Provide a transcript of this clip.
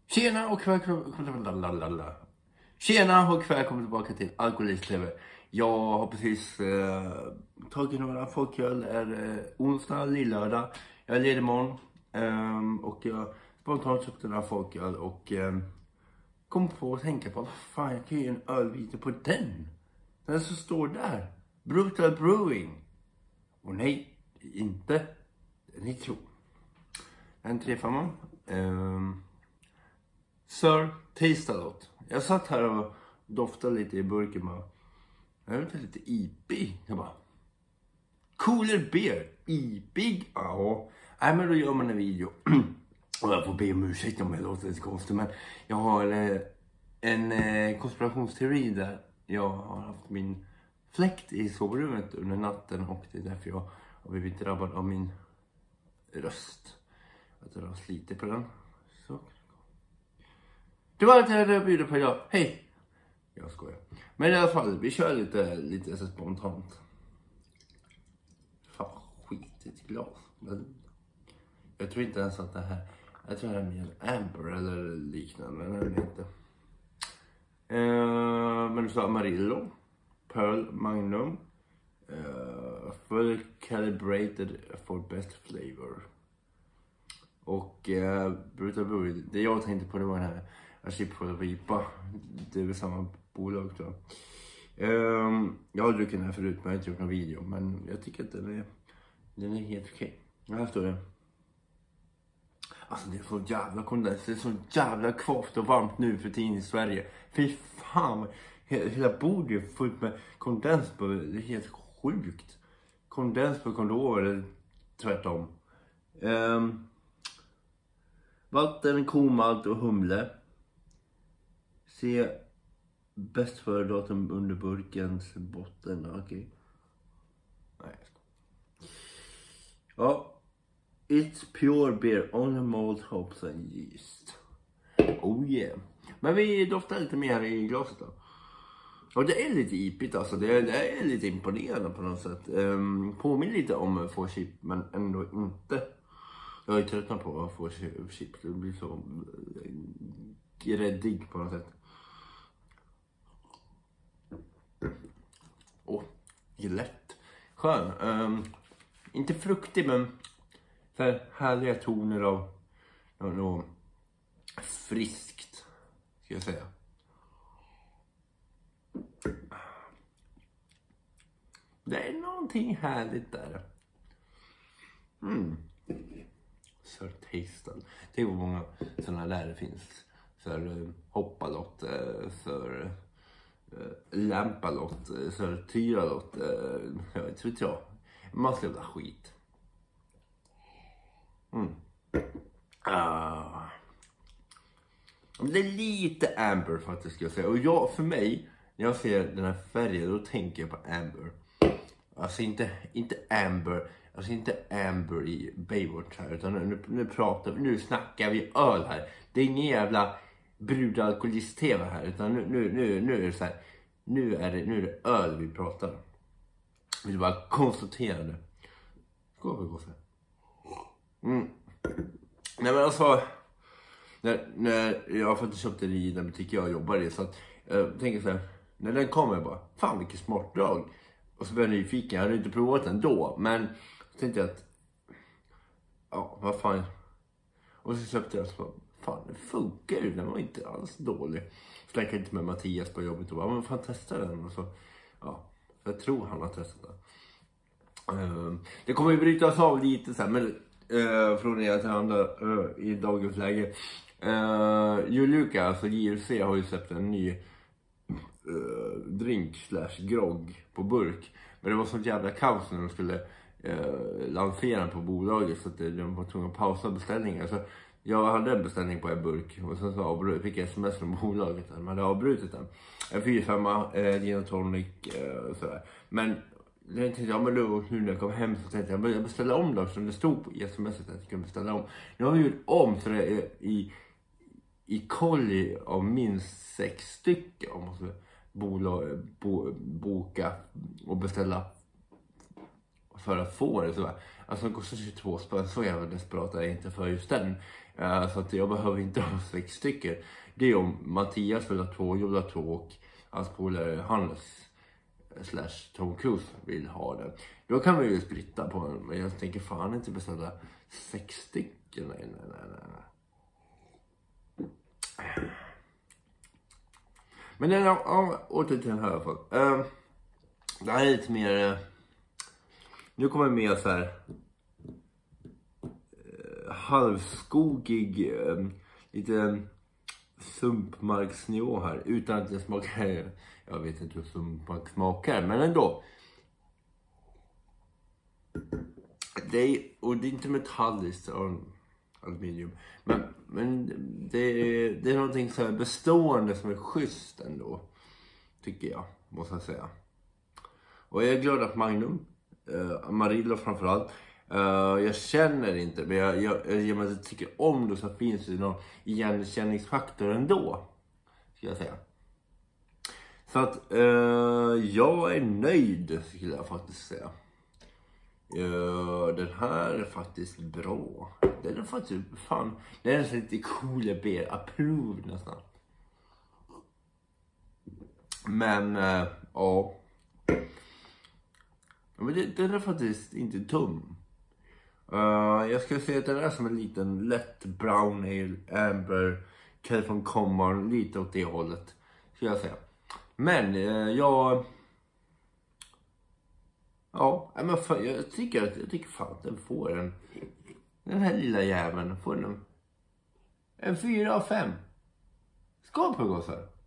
Tjena och välkommen tillbaka till Alkoholist TV. Jag har precis tagit några folköl. Är onsdag, lillördag. Jag är ledig imorgon. Och jag spontant köpte några folköl och kom på att tänka på vad fan, jag kan ju en ölvite på den. Den som står där. Brutal Brewing. Och nej, inte. Den är tro. En 3-5. Sir Taste-A-Lot. Jag satt här och doftade lite i burken och jag vet lite IP. Jag bara, Cooler Beer. IPig? Ja. Nej, men då gör man en video. Och jag får be om ursäkt om jag låter lite konstigt, men jag har en konspirationsteori där jag har haft min fläkt i sovrummet under natten och det är därför jag har blivit drabbad av min röst. Att jag har slitit på den. Så. Det var allt jag hade att bjuda på idag. Hej! Jag skojar. Men i alla fall, vi kör lite så spontant. Fan, skitigt glas. Men jag tror inte ens att det här... Jag tror det är mer Amber eller liknande. Men det är inte. Men du sa Amarillo. Pearl Magnum. Full calibrated for best flavor. Och Brutal Brewing. Det jag tänkte på det var den här Chip for the Vipa. Det är väl samma bolag tror jag. Jag har druckit den här förut men jag har inte gjort någon video. Men jag tycker att den är helt okej. Här står det. Alltså det är så jävla kondens. Det är så jävla kvavt och varmt nu för tiden i Sverige. Fy fan. Hela bordet är fullt med kondens på. Det är helt sjukt. Kondens på kondor eller tvärtom. Vatten, komalt och humle. Se bäst före datum under burkens botten. Okej. Nej. Ja. It's pure beer, only malt, hops and yeast. Oh yeah. Men vi doftar lite mer i glaset då. Och det är lite ipigt alltså. Det är lite imponerande på något sätt. Påminner lite om få chip men ändå inte. Jag är tröttnad på att få chips. Det blir så gräddig på något sätt. Lätt. Skön. Inte fruktig men för härliga toner av något friskt. Ska jag säga. Det är någonting härligt där. Sir Taste-A-Lot. Det är hur många sådana där det finns. Sir Hop-A-Lot, Sir Lamp-A-Lot, Sir Tyra-Lot. Jag tror inte jag. Massa jävla skit. Det är lite Amber faktiskt ska jag säga. Och jag, för mig, när jag ser den här färgen då tänker jag på Amber. Alltså inte Amber. Alltså inte Amber i Baywatch här. Utan nu snackar vi öl här. Det är ingen jävla brudalkoholist-tv här. Utan nu är det så här. Nu är det öl vi pratar om. Vi vill bara konstatera det. Skål för gott. Nej men alltså. När jag faktiskt köpte det i den butik jag jobbar i. Så att jag tänker så här. När den kommer jag bara. Fan vilket smart drag. Och så blev jag nyfiken. Jag hade inte provat den då. Men så tänkte jag att. Ja vad fan. Och så köpte jag så. Fan det funkar ju. Den var inte alls dålig. Så snackade inte med Mattias på jobbet. Och bara men fan testa den. Och så. Ja. Jag tror han har testat den. Det kommer ju brytas av lite så här. Men från det till andra i dagens läge. Juluka, alltså JLC har ju släppt en ny drink/grogg på burk. Men det var sånt jävla kaos när de skulle lansera den på bolaget så att de var tvungna att pausa beställningar. Så jag hade en beställning på en burk och sen så fick jag sms från bolaget att man hade avbrutit den. En 4-5 gin och tonic sådär. Men jag tänkte, ja men nu när jag kom hem så tänkte jag beställa om då som det stod på smset att jag skulle beställa om. Nu har vi gjort om så det är i kolli av minst 6 stycken om man ska boka och beställa för att få det så. Alltså det kostar 22 spänn, så jävla desperat är jag inte för just den. Så att jag behöver inte ha 6 stycken. Det är om Mattias vill ha 2, jag vill ha 2 och hans polare Hannes / Tom Cruise vill ha den. Då kan vi ju splitta på den. Men jag tänker fan inte beställa 6 stycken. Nej. Men den åter till den här i alla fall. Det här är lite mer... nu kommer mer så här... halvskogig... lite sumpmarksnivå här. Utan att det smakar... jag vet inte hur sumpmark smakar. Men ändå. Det är inte metalliskt aluminium. Men det är någonting så här bestående som är schysst ändå. Tycker jag, måste jag säga. Och jag är glad att Magnum, Amarillo framförallt. Jag känner inte, men jag tycker om det, så finns det någon igenkänningsfaktor ändå. Ska jag säga. Så att jag är nöjd, skulle jag faktiskt säga. Den här är faktiskt bra. Den är faktiskt, fan, den är lite coola beer. Approve nästan. Men, ja. Men den är faktiskt inte tum. Jag ska säga att den är som en liten lätt brown ale, amber, California Common, lite åt det hållet. Ska jag säga. Men, jag tycker fan att den får den här lilla jäveln får en 4 av 5. Skål på gossar.